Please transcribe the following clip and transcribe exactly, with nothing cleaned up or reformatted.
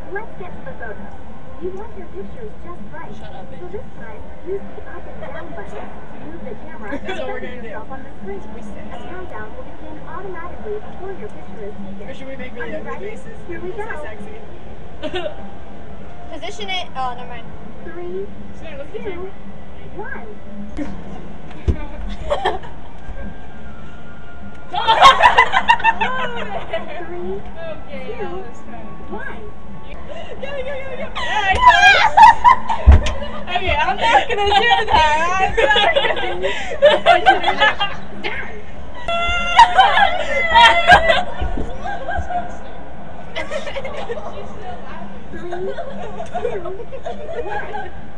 Let's get to the photos. You want your pictures just right. Shut up, so this time, use the up and down buttons to move the camera and That's what we're center gonna yourself do. on the screen. A countdown will begin automatically before your picture is taken. Or should we make Are you videos with ready? faces? Here we So go. sexy. Position it. Oh, never mind. Three, Sarah, look at two, you. one. Three, Okay, two, that was fun. one. Go, go, go, go. Hey, okay, I'm not gonna do that. I'm not gonna do that. Three, two, one.